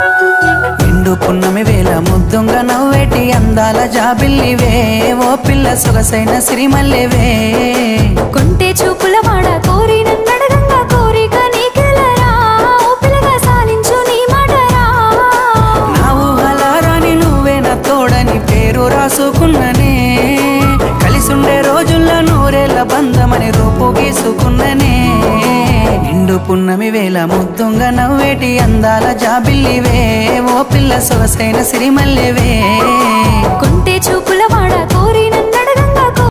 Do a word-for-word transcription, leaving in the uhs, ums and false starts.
నిండు పున్నమి వేళ ముద్దుంగ నవ్వేటి అందాల జాబిల్లివే ఓ పిల్ల సొగసైన సిరిమల్లెవే కొంటే చూపుల వాడ కోరి నన్నడగంగా కోరిక నీకెలరా ఓ పిల్లగా సాలించు నీ మాటరా నా ఊహలారాని నువ్వే నా తోడని పేరు రాసుకున్ననే కలిసుండే రోజుల్లో నూరేళ్ల బంధమని రూపు గీసుకున్ననే నిండు పున్నమి వేళ ముద్దుంగ నవ్వేటి అందాల జాబిల్లివే ఓ పిల్ల సొగసైన సిరిమల్లెవే కొంటే చూపుల